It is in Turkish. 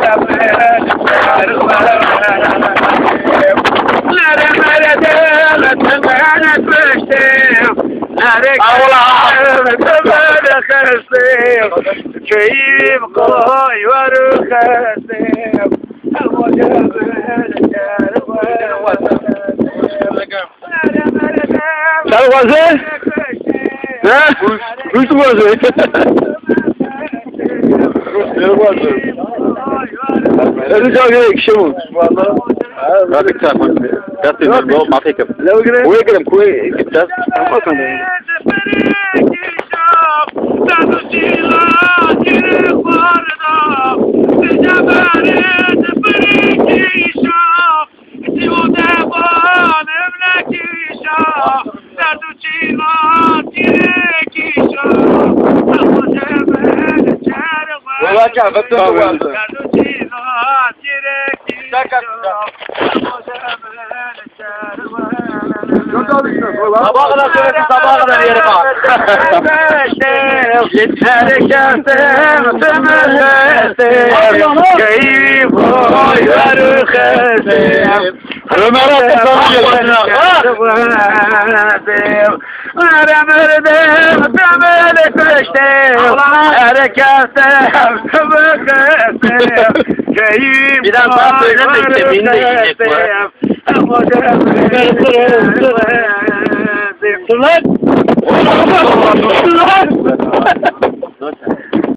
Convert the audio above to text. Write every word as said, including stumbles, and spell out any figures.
كيف قوي ورخاسم Sabe fazer? Né? Muito fazer. Eu gosto. Eu não joguei que chama. Valla. Abi kısa mı? Gerçekten bu mafya. Ne oluyor? Kuyu girelim kuyu gideceğiz. Bakın. Olacak, betul betul. Sabaha kadar söyledim, sabaha kadar yere bak. Yeterken keyif oynarken Ömer Hakkı sana geliyor. Ömrüm temeli kıştım, hareketim keyif Bir daha daha söylemek de beni de yiyecek bu. Ulan! Ulan!